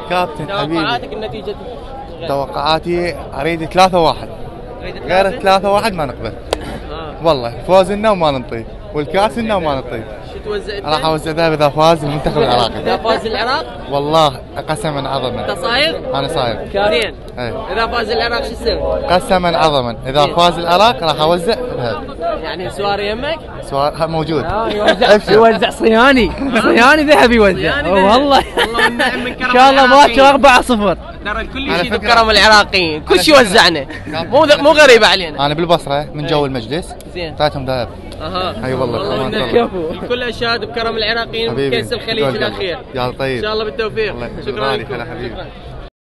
كابتن حبيبي. توقعاتك النتيجة؟ توقعاتي اريد 3-1. غير 3-1 ما نقبل. والله فوز لنا وما ننطي، والكاس لنا وما ننطي. شو توزع؟ راح اوزع ذهب اذا فاز المنتخب العراقي. اذا فاز العراق؟ والله قسما عظما. انت صايغ؟ انا صايغ. زين. ايه. اذا فاز العراق شو تسوي؟ قسما عظما اذا فاز العراق راح اوزع ذهب. يعني سوار يمك؟ سؤال موجود. يوزع صياني ذهب يوزع والله. والنعم من كرم ان شاء الله باكر 4-0. ترى الكل يشيد بكرم العراقيين، كل شيء وزعنا، مو غريبة علينا. انا بالبصره من جو المجلس زين اعطيتهم ذهب. اها اي والله الكل اشاد بكرم العراقيين بكأس الخليج الاخير. يا طيب ان شاء الله بالتوفيق. الله شكرا لكم لكم. حبيبي. شكرا.